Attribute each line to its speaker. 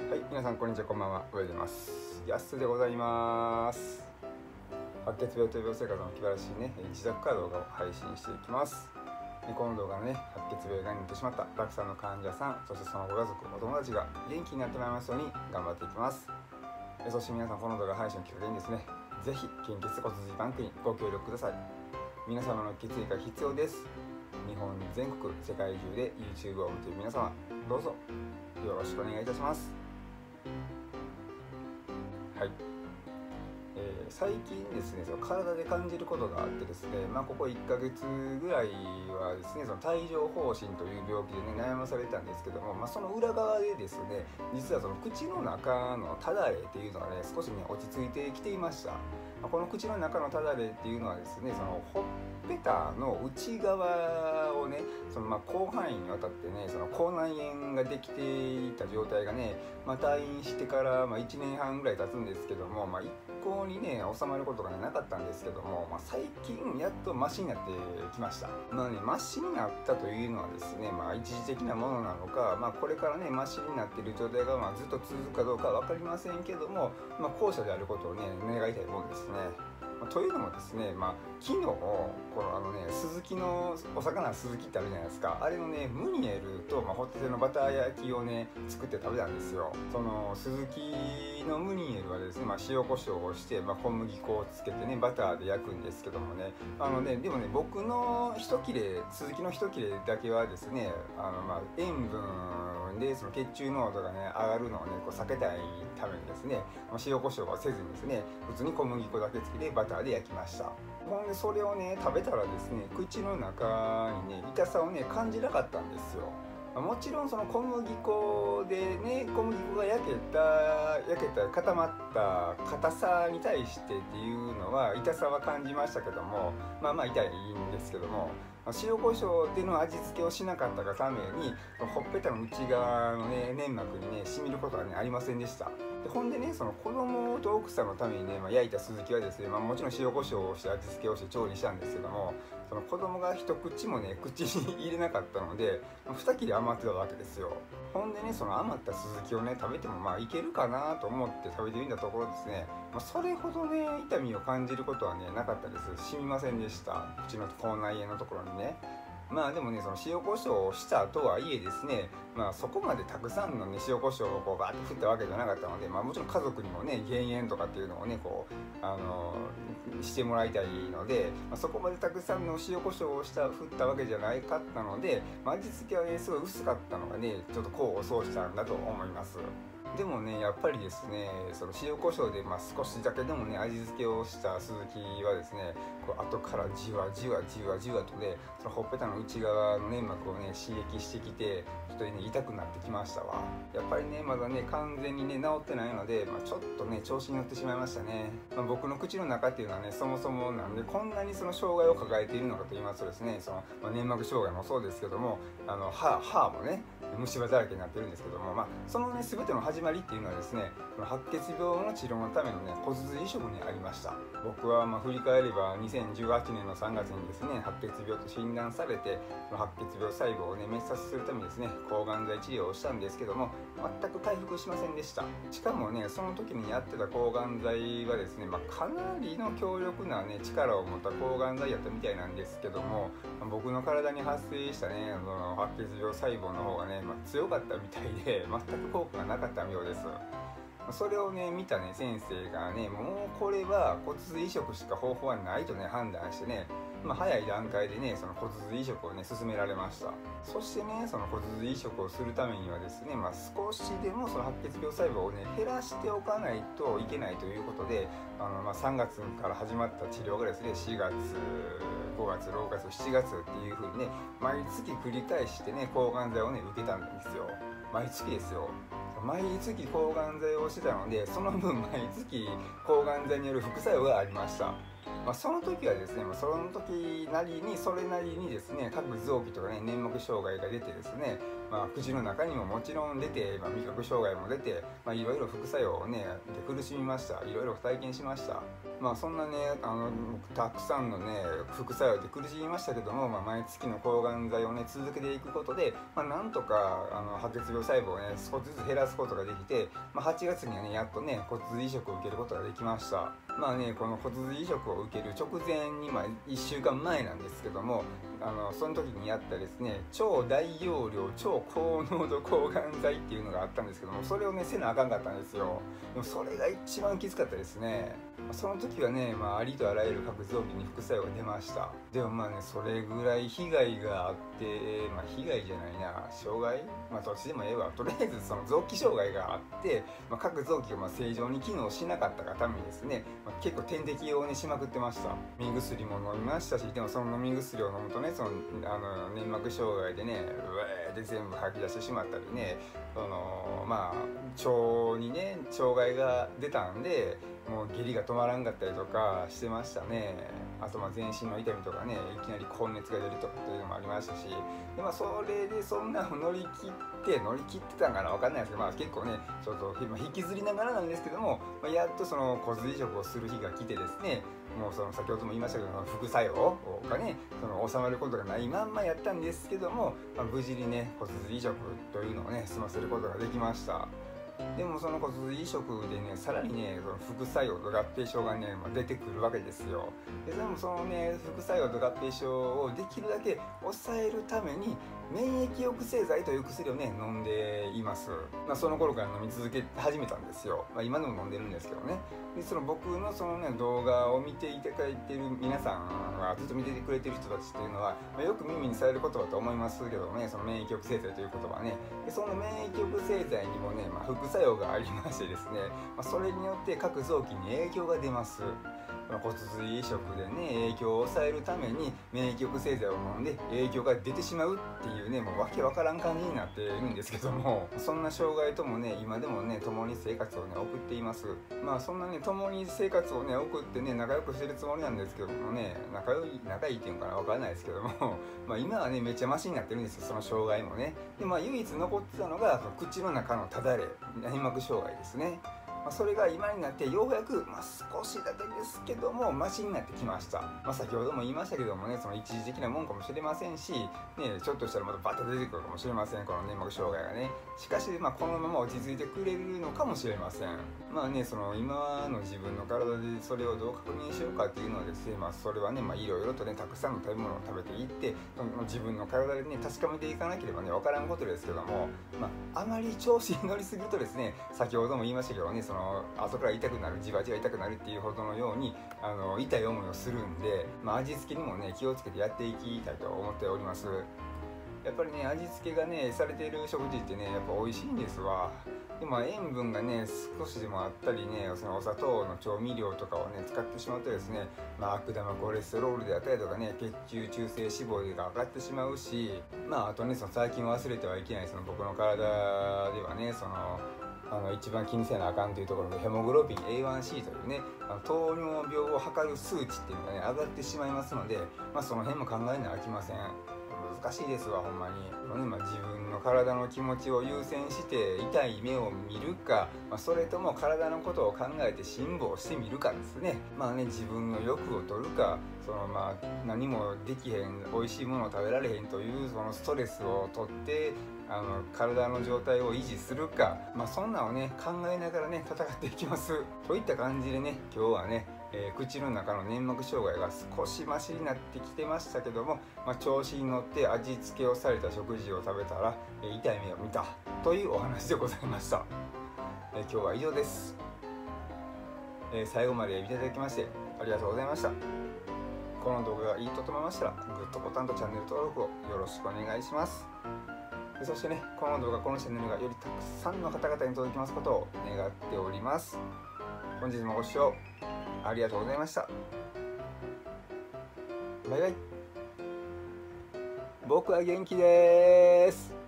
Speaker 1: はい、皆さんこんにちは、こんばんは。おはようございます。やすでございます。白血病と病生活の気晴らしいね、自宅から動画を配信していきます。この動画のね、白血病がんになってしまったたくさんの患者さん、そしてそのご家族、お友達が元気になってもらいますように頑張っていきます。そして皆さん、この動画配信をきっかけにですね、ぜひ献血骨髄バンクにご協力ください。皆様の血液が必要です。日本全国、世界中で YouTube を見ている皆様、どうぞよろしくお願いいたします。はい、最近ですね、その体で感じることがあってですね、ここ1ヶ月ぐらいはですね、その帯状疱疹という病気でね、悩まされてたんですけども、その裏側でですね、実はその口の中のただれっていうのがね、少しね、落ち着いてきていました。この口の中のただれっていうのはですね、そのほっぺたの内側をね、その広範囲にわたってね、その口内炎ができていた状態がね、退院してから1年半ぐらい経つんですけども、一向にね収まることが、なかったんですけども、最近やっとマシになってきました。マシになったというのはですね、一時的なものなのか、これからねマシになっている状態がずっと続くかどうかは分かりませんけども、後者であることをね願いたいものですね。というのもですね、昨日このスズキのお魚スズキってあるじゃないですか。あれのねムニエルと、ホッテのバター焼きをね作って食べたんですよ。そのスズキのムニエルはですね、塩コショウをして、小麦粉をつけてねバターで焼くんですけどもね、でもね僕の一切れスズキの一切れだけはですね、塩分でその血中濃度がね上がるのをね避けたいためにですね、塩コショウはせずにですね、普通に小麦粉だけつけてバターで焼きました。ほんでそれをね食べたらですね、口の中にね痛さをね感じなかったんですよ。もちろんその小麦粉でね、小麦粉が焼けた固まった硬さに対してっていうのは痛さは感じましたけども、痛いんですけども、塩コショウでの味付けをしなかったがためにほっぺたの内側のね粘膜にね染みることはねありませんでした。でほんでね、その子供と奥さんのためにね、焼いたスズキはですね、もちろん塩コショウをして味付けをして調理したんですけども、その子供が一口もね口に入れなかったので2切れ余ってたわけですよ。ほんでね、その余ったスズキをね食べてもいけるかなと思って食べてみたところですね、それほどね痛みを感じることはねなかったです。染みませんでした、口の口内炎のところにね。でもね、その塩コショウをしたとはいえですね、そこまでたくさんのね塩コショウをバーッと振ったわけじゃなかったので、もちろん家族にもね減塩とかっていうのをねしてもらいたいので、そこまでたくさんの塩コショウを振ったわけじゃないかったので、味付けはねすごい薄かったのがねちょっと功を奏したんだと思います。でもね、やっぱりですね、その塩コショウで少しだけでもね味付けをしたスズキはですね、後からじわじわとね、そのほっぺたの内側の粘膜をね刺激してきて、ちょっとね痛くなってきましたわ。やっぱりねまだね完全にね治ってないので、ちょっとね調子に乗ってしまいましたね。僕の口の中っていうのはね、そもそもなんでこんなにその障害を抱えているのかと言いますとですね、その、粘膜障害もそうですけども、歯もね虫歯だらけになってるんですけども、そのね全ての始まりっていうのはですね、この白血病の治療のためのね骨髄移植にありました。僕は振り返れば2018年の3月にですね白血病と診断されて、その白血病細胞をね滅殺するためにですね抗がん剤治療をしたんですけども、全く回復しませんでした。しかもねその時にやってた抗がん剤はですね、かなりの強力なね力を持った抗がん剤やったみたいなんですけども、僕の体に発生したねその白血病細胞の方がね、強かったみたいで全く効果がなかったようです。それをね見たね先生がね、もうこれは骨髄移植しか方法はないとね判断してね、早い段階でねその骨髄移植をね進められました。そしてねその骨髄移植をするためにはですね、少しでもその白血病細胞をね減らしておかないといけないということで、3月から始まった治療がですね、4月5月6月7月っていう風にね毎月繰り返してね抗がん剤をね受けたんですよ。毎月ですよ。毎月抗がん剤をしてたので、その分毎月抗がん剤による副作用がありました。 その時はですね、その時なりにそれなりにですね、各臓器とかね粘膜障害が出てですね、口の中にももちろん出て、味覚障害も出て、いろいろ副作用をねで苦しみました。いろいろ体験しました。そんなねたくさんのね副作用で苦しみましたけども、毎月の抗がん剤をね続けていくことで、なんとか白血病細胞をね少しずつ減らすことができて、8月にはねやっとね骨髄移植を受けることができました。この骨髄移植を受ける直前に、1週間前なんですけども、その時にやったですね超大容量超高濃度抗がん剤っていうのがあったんですけども、それをねせなあかんかったんですよ。でもそれが一番きつかったですね。その時はね、ありとあらゆる各臓器に副作用が出ました。でもそれぐらい被害があって、被害じゃないな、障害、どっちでもええわ。とりあえずその臓器障害があって、各臓器が正常に機能しなかったがためにですね、結構点滴をねしまくってました。飲み薬も飲みましたし、でもその飲み薬を飲むとね、その粘膜障害でねうわーで全部吐き出してしまったりね、腸にね障害が出たんで、もう下痢が止まらんかったりとかしてましたね。あと全身の痛みとかね、いきなり高熱が出るとかっていうのもありましたし、でそれでそんなの乗り切ってたんかな、分かんないですけど、結構ねちょっと引きずりながらなんですけども、やっとその骨髄移植をする日が来てですね、もうその先ほども言いましたけど副作用がね収まることがないまんまやったんですけども、無事にね骨髄移植というのをね済ませることができました。でもその骨髄移植でねさらにねその副作用と合併症がね、出てくるわけですよ。でもそのね副作用と合併症をできるだけ抑えるために免疫抑制剤という薬をね飲んでいます。その頃から飲み続け始めたんですよ。今でも飲んでるんですけどね。でその僕のそのね動画を見ていただいている皆さんは、ずっと見てくれてる人たちっていうのは、よく耳にされる言葉と思いますけどね、その免疫抑制剤という言葉ね。でその免疫抑制剤にもね、副作用がありましてですね、それによって各臓器に影響が出ます。骨髄移植でね影響を抑えるために免疫抑制剤を飲んで影響が出てしまうっていうね、もうわけわからん感じになっているんですけども、そんな障害ともね今でもね共に生活をね送っています。そんなね共に生活をね送ってね仲良くしてるつもりなんですけどもね、仲いいっていうのかな、わからないですけども今はねめっちゃマシになってるんですよ、その障害もね。で唯一残ってたのが口の中のただれ、粘膜障害ですね。それが今になってようやく、少しだけですけどもマシになってきました。先ほども言いましたけどもね、その一時的なもんかもしれませんし、ちょっとしたらまたバッと出てくるかもしれません、この粘膜障害がね。しかし、このまま落ち着いてくれるのかもしれません。その今の自分の体でそれをどう確認しようかっていうのはですね、それはね、いろいろとねたくさんの食べ物を食べていって、自分の体でね確かめていかなければね分からんことですけども、あまり調子に乗りすぎるとですね、先ほども言いましたけどね、その後から痛くなる、じわじわ痛くなるっていうほどのように痛い思いをするんで、味付けにもね気をつけてやっていきたいと思っております。やっぱりね味付けがねされている食事ってねやっぱ美味しいんですわ。で塩分がね少しでもあったりね、そのお砂糖の調味料とかをね使ってしまうとですね、悪玉コレステロールであったりとかね、血中中性脂肪が上がってしまうし、あとねその最近忘れてはいけないその僕の体ではね、その一番気にせなあかんというところでヘモグロビン A1C というね糖尿病を測る数値っていうのがね上がってしまいますので、その辺も考えなあきません。難しいですわほんまに。自分の体の気持ちを優先して痛い目を見るか、それとも体のことを考えて辛抱してみるかですね。自分の欲を取るか、その何もできへん、美味しいものを食べられへんというそのストレスを取って体の状態を維持するか、そんなのをね考えながらね戦っていきますといった感じでね、今日はね口の中の粘膜障害が少しマシになってきてましたけども、調子に乗って味付けをされた食事を食べたら痛い目を見たというお話でございました。今日は以上です。最後まで見ていただきましてありがとうございました。この動画がいいと思いましたらグッドボタンとチャンネル登録をよろしくお願いします。そしてね、この動画、このチャンネルがよりたくさんの方々に届きますことを願っております。本日もご視聴ありがとうございました。バイバイ。僕は元気です。